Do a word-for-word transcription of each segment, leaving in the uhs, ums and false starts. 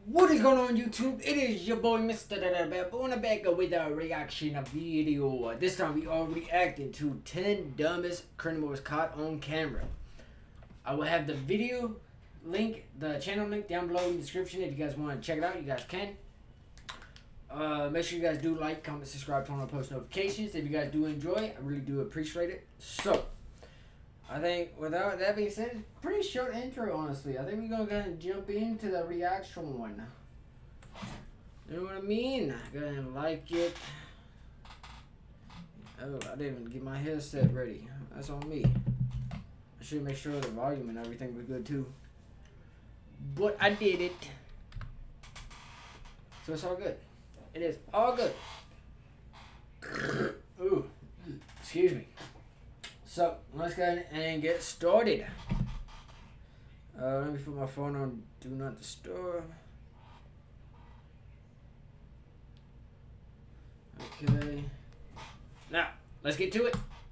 What is going on YouTube? It is your boy Mister Baboona back with a reaction video. This time we are reacting to ten dumbest criminals caught on camera. I will have the video link, the channel link down below in the description. If you guys want to check it out, you guys can. Uh, make sure you guys do like, comment, subscribe, turn on post notifications. If you guys do enjoy, I really do appreciate it. So, I think without that being said, pretty short intro, honestly. I think we're gonna go ahead and jump into the reaction one. You know what I mean? Go ahead and like it. Oh, I didn't even get my headset ready. That's on me. I should make sure the volume and everything was good too. But I did it. So it's all good. It is all good. Ooh, excuse me. So, let's go ahead and get started. Uh, let me put my phone on Do Not Disturb. Okay. Now, let's get to it.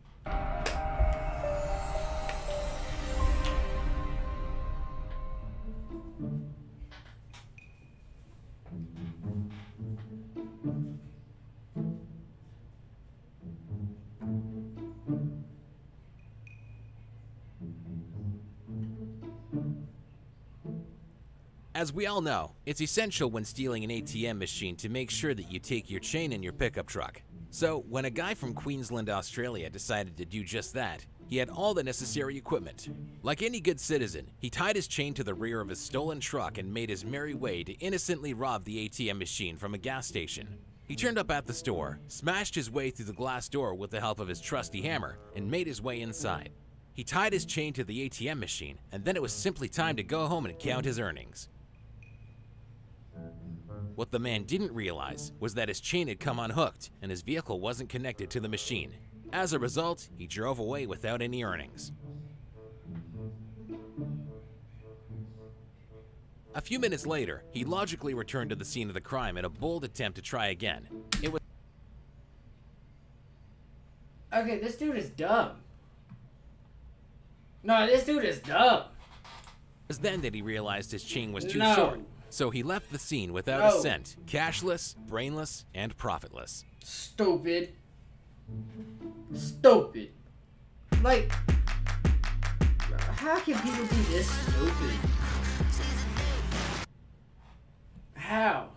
As we all know, it's essential when stealing an A T M machine to make sure that you take your chain in your pickup truck. So, when a guy from Queensland, Australia decided to do just that, he had all the necessary equipment. Like any good citizen, he tied his chain to the rear of his stolen truck and made his merry way to innocently rob the A T M machine from a gas station. He turned up at the store, smashed his way through the glass door with the help of his trusty hammer, and made his way inside. He tied his chain to the A T M machine, and then it was simply time to go home and count his earnings. What the man didn't realize was that his chain had come unhooked and his vehicle wasn't connected to the machine. As a result, he drove away without any earnings. A few minutes later, he logically returned to the scene of the crime in a bold attempt to try again. It was Okay, this dude is dumb. No, this dude is dumb. It was then that he realized his chain was too No. short. So he left the scene without No. a cent, cashless, brainless, and profitless. Stupid. Stupid. Like, how can people be this stupid? How?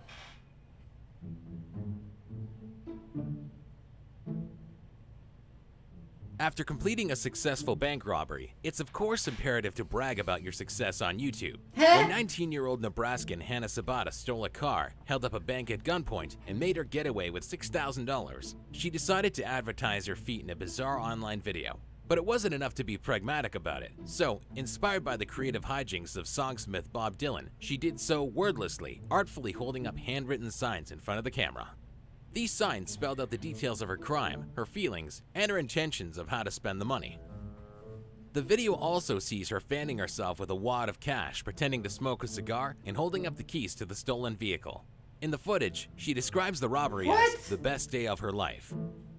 After completing a successful bank robbery, it's of course imperative to brag about your success on YouTube. When nineteen-year-old Nebraskan Hannah Sabata stole a car, held up a bank at gunpoint, and made her getaway with six thousand dollars, she decided to advertise her feat in a bizarre online video. But it wasn't enough to be pragmatic about it, so, inspired by the creative hijinks of songsmith Bob Dylan, she did so wordlessly, artfully holding up handwritten signs in front of the camera. These signs spelled out the details of her crime, her feelings, and her intentions of how to spend the money. The video also sees her fanning herself with a wad of cash, pretending to smoke a cigar, and holding up the keys to the stolen vehicle. In the footage, she describes the robbery What? as the best day of her life.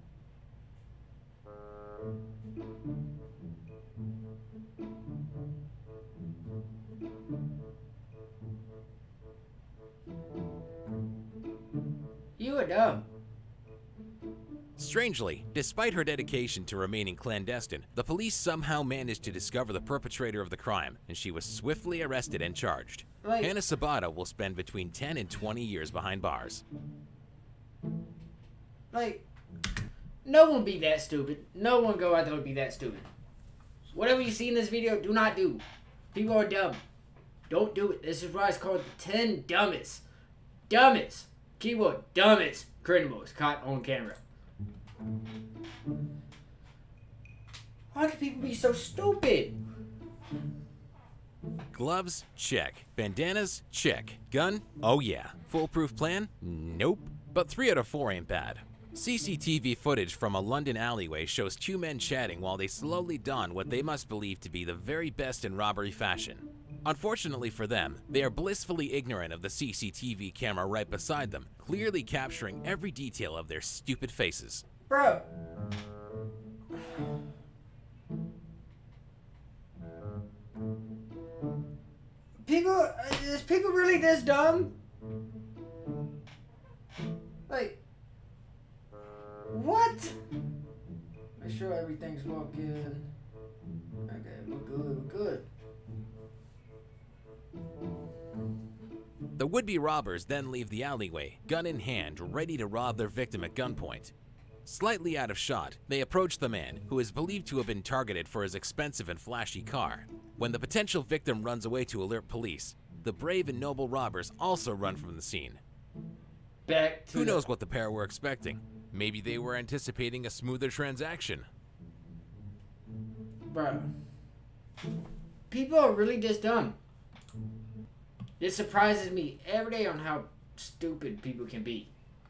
You are dumb. Strangely, despite her dedication to remaining clandestine, the police somehow managed to discover the perpetrator of the crime, and she was swiftly arrested and charged. Like, Hannah Sabata will spend between ten and twenty years behind bars. like, no one be that stupid. No one go out there and be that stupid. Whatever you see in this video, do not do. People are dumb. Don't do it. This is why it's called the ten dumbest. Dumbest. Keyword, dumbest criminals caught on camera. Why do people be so stupid? Gloves? Check. Bandanas? Check. Gun? Oh yeah. Foolproof plan? Nope. But three out of four ain't bad. C C T V footage from a London alleyway shows two men chatting while they slowly don what they must believe to be the very best in robbery fashion. Unfortunately for them, they are blissfully ignorant of the C C T V camera right beside them, clearly capturing every detail of their stupid faces. Bro. People, is people really this dumb? Like, what? Make sure everything's working. Okay, we're good, we're good. The would-be robbers then leave the alleyway, gun in hand, ready to rob their victim at gunpoint. Slightly out of shot, they approach the man, who is believed to have been targeted for his expensive and flashy car. When the potential victim runs away to alert police, the brave and noble robbers also run from the scene. Back to Who the knows what the pair were expecting? Maybe they were anticipating a smoother transaction. Bro. People are really this dumb. It surprises me every day on how stupid people can be.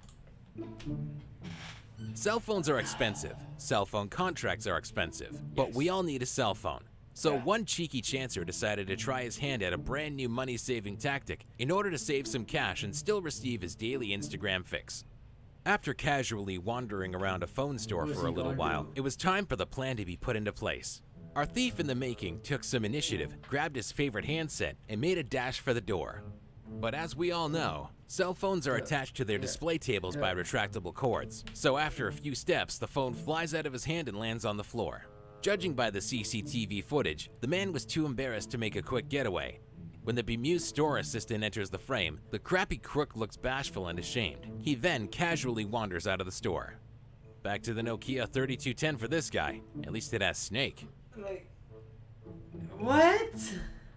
Cell phones are expensive. Cell phone contracts are expensive. But Yes. we all need a cell phone. So Yeah. one cheeky chancer decided to try his hand at a brand new money-saving tactic in order to save some cash and still receive his daily Instagram fix. After casually wandering around a phone store What was for a he little gonna while, do? it was time for the plan to be put into place. Our thief in the making took some initiative, grabbed his favorite handset, and made a dash for the door. But as we all know, cell phones are attached to their Yeah. display tables by retractable cords. So after a few steps, the phone flies out of his hand and lands on the floor. Judging by the C C T V footage, the man was too embarrassed to make a quick getaway. When the bemused store assistant enters the frame, the crappy crook looks bashful and ashamed. He then casually wanders out of the store. Back to the Nokia thirty-two ten for this guy. At least it has Snake. Like, what?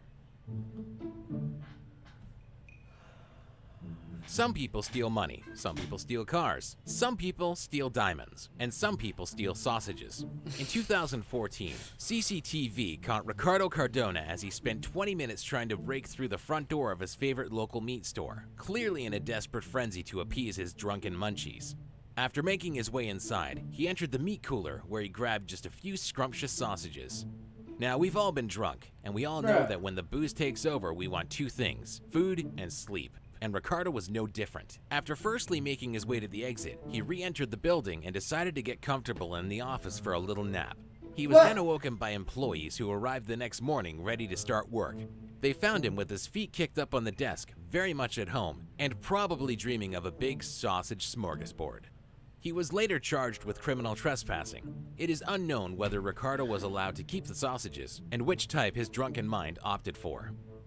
Some people steal money, some people steal cars, some people steal diamonds, and some people steal sausages. In two thousand fourteen, C C T V caught Ricardo Cardona as he spent twenty minutes trying to break through the front door of his favorite local meat store, clearly in a desperate frenzy to appease his drunken munchies. After making his way inside, he entered the meat cooler where he grabbed just a few scrumptious sausages. Now, we've all been drunk, and we all know Bruh. that when the booze takes over, we want two things, food and sleep. And Ricardo was no different. After firstly making his way to the exit, he re-entered the building and decided to get comfortable in the office for a little nap. He was What? then awoken by employees who arrived the next morning ready to start work. They found him with his feet kicked up on the desk, very much at home, and probably dreaming of a big sausage smorgasbord. He was later charged with criminal trespassing. It is unknown whether Ricardo was allowed to keep the sausages, and which type his drunken mind opted for.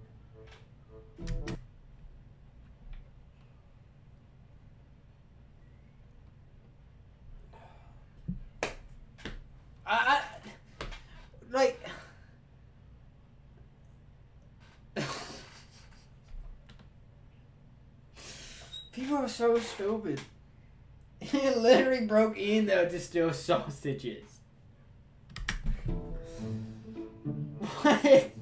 I, I like. People are so stupid. He literally broke in though to steal sausages. What?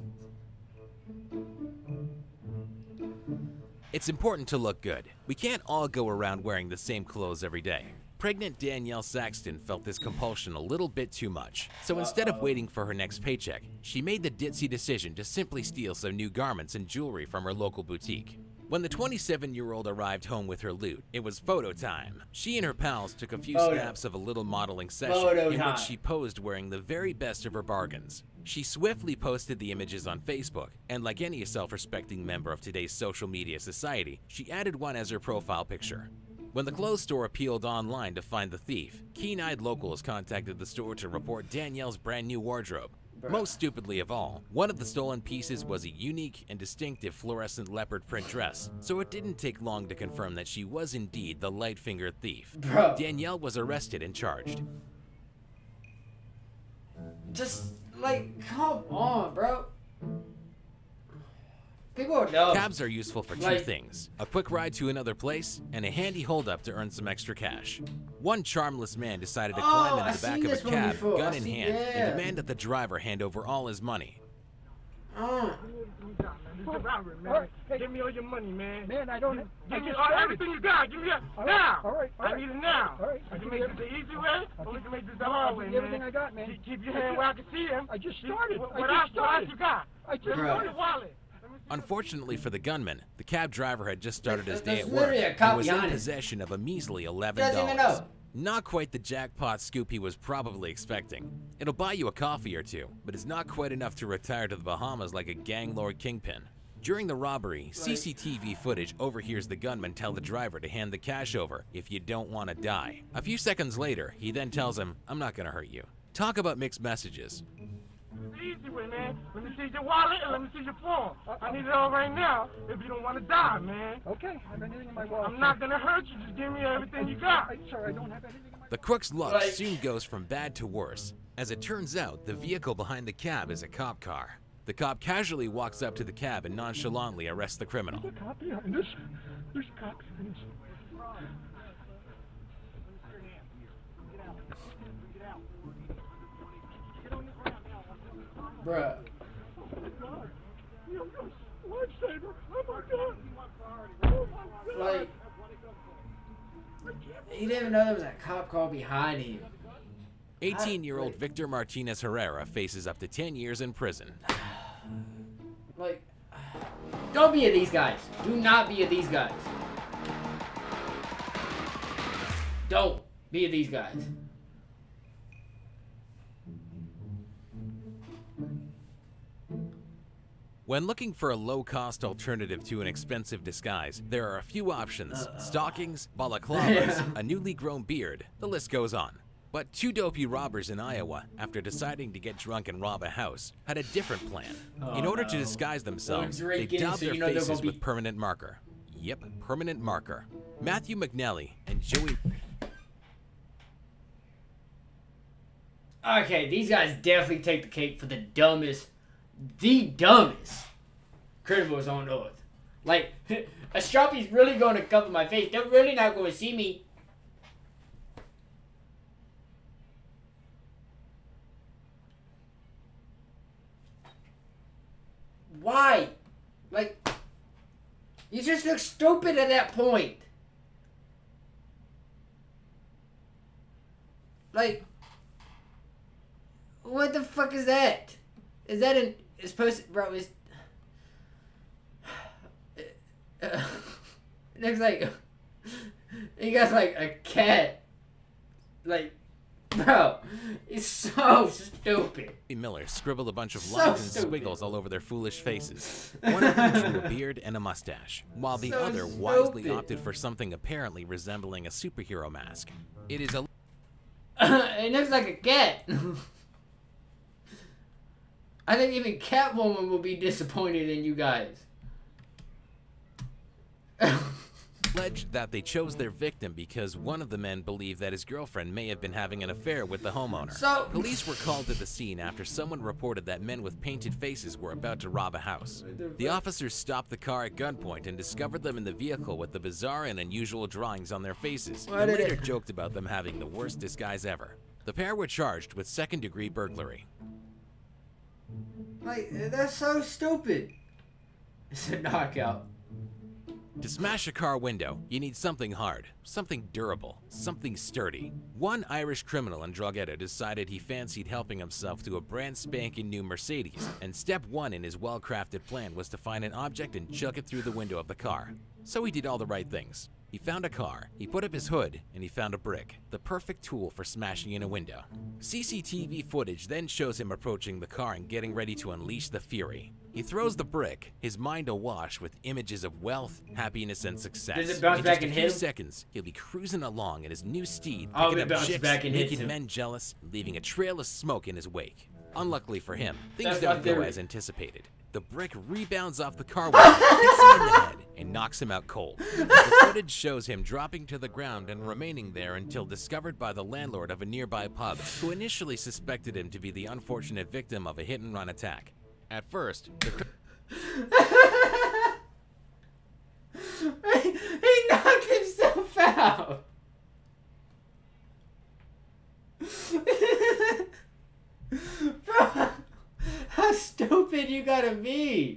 It's important to look good. We can't all go around wearing the same clothes every day. Pregnant Danielle Saxton felt this compulsion a little bit too much. So instead of waiting for her next paycheck, she made the ditzy decision to simply steal some new garments and jewelry from her local boutique. When the twenty-seven-year-old arrived home with her loot, it was photo time. She and her pals took a few Photo. snaps of a little modeling session Photo in time. which she posed wearing the very best of her bargains. She swiftly posted the images on Facebook, and like any self-respecting member of today's social media society, she added one as her profile picture. When the clothes store appealed online to find the thief, keen-eyed locals contacted the store to report Danielle's brand new wardrobe. Bruh. Most stupidly of all, one of the stolen pieces was a unique and distinctive fluorescent leopard print dress, so it didn't take long to confirm that she was indeed the light-fingered thief. Bro. Danielle was arrested and charged. Just like, come on, bro. People are dumb. Cabs are useful for two Like- things, a quick ride to another place, and a handy holdup to earn some extra cash. One charmless man decided to Oh, climb I into the back seen of a this one cab, before. gun I in seen- hand, yeah. and demand that the driver hand over all his money. Uh, This is a robbery, man. All right, hey. Give me all your money, man. Man, I don't. Give I me just all, started. everything you got. Give me that All right, now. all right, all I right. need it now. All right, I I'll can give make you this the easy way, I'll or we give- can make this the I'll hard way, give you man. everything I got, man. Keep, keep your I hand just- where I can see him. I just Keep- started. What, I what just else, what else started. you got? I just Let me Bro. see your wallet. Let me see- Unfortunately for the gunman, the cab driver had just started his day There's at work literally a and cop was in behind him. possession of a measly eleven Doesn't even dollars. know. Not quite the jackpot scoop he was probably expecting. It'll buy you a coffee or two, but it's not quite enough to retire to the Bahamas like a gang lord kingpin. During the robbery, C C T V footage overhears the gunman tell the driver to hand the cash over if you don't want to die. A few seconds later, he then tells him, "I'm not gonna hurt you." Talk about mixed messages. The easy way, man. Let me see your wallet and let me see your phone. I need it all right now if you don't want to die, man. Okay, I have anything in my wallet. I'm not gonna hurt you. Just give me everything you got. I, sir, I don't have anything in my The crook's luck Like- soon goes from bad to worse. As it turns out, the vehicle behind the cab is a cop car. The cop casually walks up to the cab and nonchalantly arrests the criminal. There's a cop behind us. There's a cop behind us. Bruh. Lifesaver. Oh my god. Oh my god. Like, he didn't even know there was a cop car behind him. eighteen-year-old Victor Martinez Herrera faces up to ten years in prison. Like, don't be of these guys. Do not be of these guys. Don't be of these guys. When looking for a low-cost alternative to an expensive disguise, there are a few options. Stockings, balaclavas, a newly grown beard, the list goes on. But two dopey robbers in Iowa, after deciding to get drunk and rob a house, had a different plan. In Oh, order to no. disguise themselves, Well, they drinking, daubed so their you know they're faces gonna be- with permanent marker. Yep, permanent marker. Matthew McNally and Joey... Okay, these guys definitely take the cake for the dumbest, the dumbest criminals on earth. Like, a Sharpie's really going to cover my face. They're really not going to see me. Why? Like, you just look stupid at that point. Like, what the fuck is that? Is that an... It's supposed to... Bro, it's... Uh, it looks like... He got like a cat. Like... Bro, it's so stupid. Miller scribbled a bunch of So lines and stupid. squiggles all over their foolish faces. One of them drew a beard and a mustache, while the So other wisely stupid. opted for something apparently resembling a superhero mask. It is a It looks like a cat. I think even Catwoman will be disappointed in you guys. alleged that they chose their victim because one of the men believed that his girlfriend may have been having an affair with the homeowner. So- Police were called to the scene after someone reported that men with painted faces were about to rob a house. The officers stopped the car at gunpoint and discovered them in the vehicle with the bizarre and unusual drawings on their faces, What and did later it- joked about them having the worst disguise ever. The pair were charged with second-degree burglary. Like, that's so stupid. It's a knockout. To smash a car window, you need something hard, something durable, something sturdy. One Irish criminal and drug addict decided he fancied helping himself to a brand spanking new Mercedes, and step one in his well-crafted plan was to find an object and chuck it through the window of the car. So he did all the right things. He found a car, he put up his hood, and he found a brick, the perfect tool for smashing in a window. C C T V footage then shows him approaching the car and getting ready to unleash the fury. He throws the brick, his mind awash with images of wealth, happiness, and success. Does it bounce in back just a and few hit him? seconds, he'll be cruising along in his new steed, Oh, picking it up bounces chicks, back and hits making him. men jealous, leaving a trail of smoke in his wake. Unluckily for him, things That's don't my go theory. as anticipated. The brick rebounds off the car window, hits him in the head, and knocks him out cold. The footage shows him dropping to the ground and remaining there until discovered by the landlord of a nearby pub, who initially suspected him to be the unfortunate victim of a hit-and-run attack. At first, the cr- He knocked himself out. Bro, how stupid you gotta be.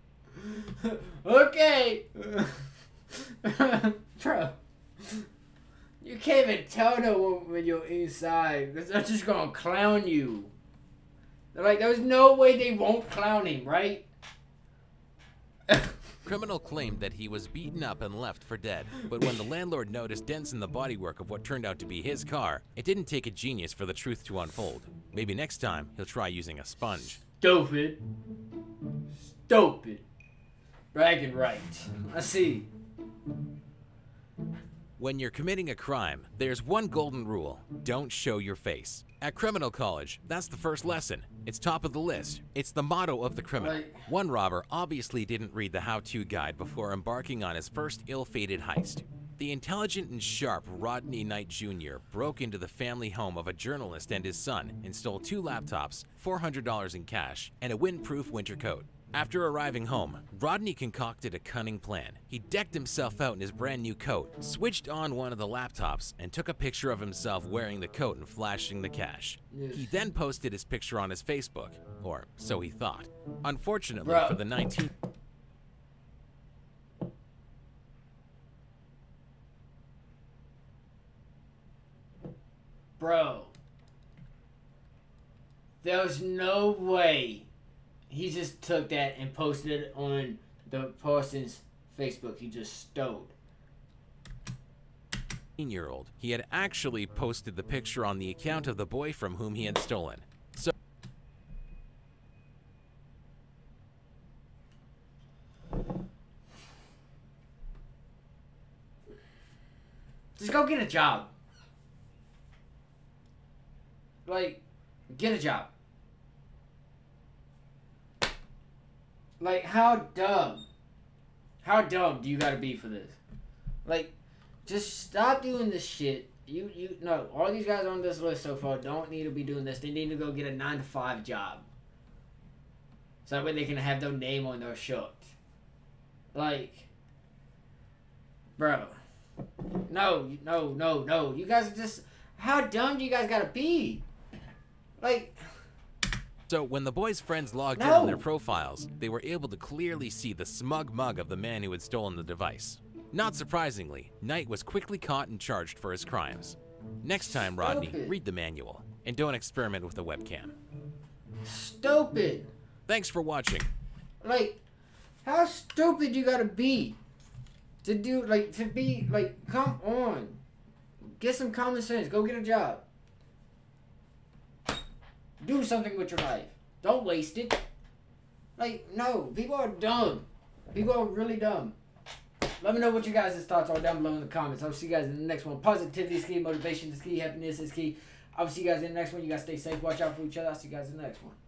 Okay. Bro, you can't even tell no one when you're inside because they're just gonna clown you. They're like, there's no way they won't clown him, right? criminal claimed that he was beaten up and left for dead, but when the landlord noticed dents in the bodywork of what turned out to be his car, it didn't take a genius for the truth to unfold. Maybe next time, he'll try using a sponge. Stupid. Stupid. Bragging rights. I see. When you're committing a crime, there's one golden rule: don't show your face. At criminal college, that's the first lesson. It's top of the list. It's the motto of the criminal. Right. One robber obviously didn't read the how-to guide before embarking on his first ill-fated heist. The intelligent and sharp Rodney Knight Junior broke into the family home of a journalist and his son and stole two laptops, four hundred dollars in cash, and a windproof winter coat. After arriving home, Rodney concocted a cunning plan. He decked himself out in his brand new coat, switched on one of the laptops, and took a picture of himself wearing the coat and flashing the cash. Yes. He then posted his picture on his Facebook, or so he thought. Unfortunately Bro. for the nineteen... Bro. There's no way he just took that and posted it on the person's Facebook he just stole. year-old, he had actually posted the picture on the account of the boy from whom he had stolen. So just go get a job. Like, get a job. Like, how dumb? How dumb do you gotta be for this? Like, just stop doing this shit. You, you, no, all these guys on this list so far don't need to be doing this. They need to go get a nine to five job. So that way they can have their name on their shirt. Like, bro. No, no, no, no. You guys are just, how dumb do you guys gotta be? Like, So when the boys' friends logged No. in on their profiles, they were able to clearly see the smug mug of the man who had stolen the device. Not surprisingly, Knight was quickly caught and charged for his crimes. Next time, Rodney, Stupid. read the manual, and don't experiment with a webcam. stupid. Thanks for watching. Like, how stupid you gotta be to do, like, to be, like, come on. Get some common sense. Go get a job. Do something with your life. Don't waste it. Like, no. People are dumb. People are really dumb. Let me know what you guys' thoughts are down below in the comments. I'll see you guys in the next one. Positivity is key. Motivation is key. Happiness is key. I'll see you guys in the next one. You guys stay safe. Watch out for each other. I'll see you guys in the next one.